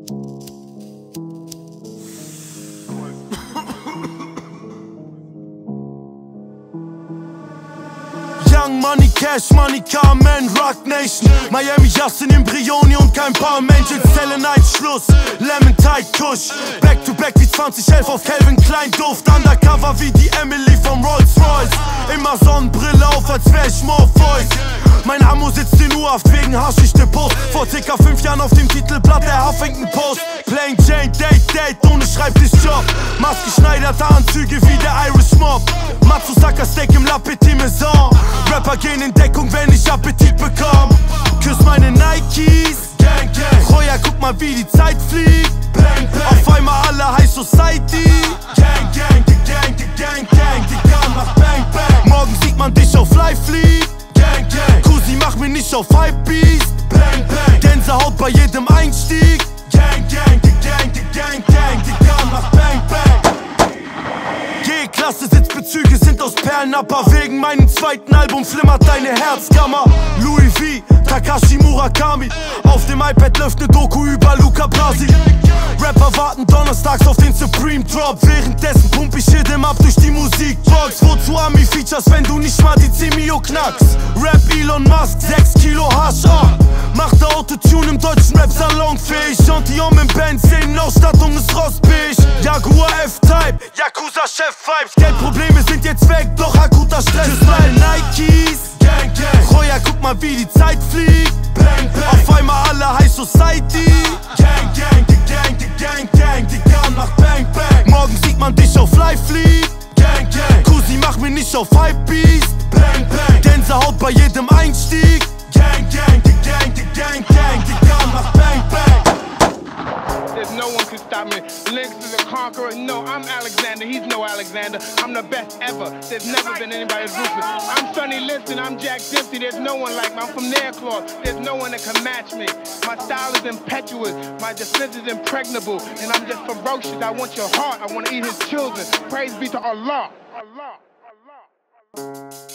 Young Money, Cash Money, Carmen, Rock Nation. Miami, Justin, Embryoni und kein paar Menschen. Zelle Night, Schluss, Lemon Tide, Kush. Back to back wie 2011 auf Calvin Klein Duft. Undercover wie die Emily vom Rolls Royce. Immer Sonnenbrille auf, als wär ich Morpheus. Mein Amo sitzt in U-Haft wegen Haschisch-Depot. Vor ca. 5 Jahren auf dem Titelblatt der Huffington Post. Plain Jane, Date, ohne Schreibtischjob. Maßgeschneiderte Anzüge wie der Irish Mob. Matsusaka Steak im La Petite Maison. Rapper gehen in Deckung, wenn ich Appetit bekomm. Küss meine Nikes, gang, gang. Roya, guck mal wie die Zeit fliegt. Bang, bang. Auf einmal alle High Society. Gang, gang, die Gang, die Gang, Gang. Die Gang macht Bang, Bang. Morgen sieht man dich auf Live Fleet. Gang, gang. Kusi, mach mir nicht auf Hypebeast. Bang, bang. Gänsehaut bei jedem Einstieg. Gang, gang, die Gang, die Gang, Gang. Die Gang macht Bang, Bang. G-Klasse Sitzbezüge sind aus Perlnapper. Wegen meinem zweiten Album flimmert deine Herzkammer. Louis V, Takashi Murakami. Auf dem iPad läuft ne Doku über Luca Brasi. Rapper warten donnerstags auf den Supreme Drop. Währenddessen pump ich Hid'em ab durch die Musikbox. Wozu Ami-Features, wenn du nicht mal die 10 Mio knackst? Rap Elon Musk, 6 Kilo Hasch, macht der Autotune im deutschen Rap salonfähig. Gentilhomme im Benz, Innenausstattung ist rostbeig. Jaguar F-Type, Yakuza-Chef-Vibes. Geldprobleme sind jetzt weg, doch akuter Stress. Küss meine Nikes, gang, gang. Roya, guck mal wie die Zeit fliegt. Bang, bang. Auf einmal alle High Society. Gang, gang, die Gang, die Gang, Gang. Die Gang macht Bang, Bang. Morgen sieht man dich auf Live Fleet. Gang, gang. Kusi, mach mir nicht auf Hypebeast. Bang, bang. Gänsehaut bei jedem Einstieg. Gang, gang, die Gang, die Gang, Gang. Die Gang macht Bang, Bang. There's no one can stop me. Lynx is a conqueror. No, I'm Alexander. He's no Alexander. I'm the best ever. There's never been anybody as ruthless. I'm Sonny Liston. I'm Jack Dempsey. There's no one like me. I'm from Nairclaw. There's no one that can match me. My style is impetuous. My defense is impregnable. And I'm just ferocious. I want your heart. I want to eat his children. Praise be to Allah. Allah. Allah. Allah.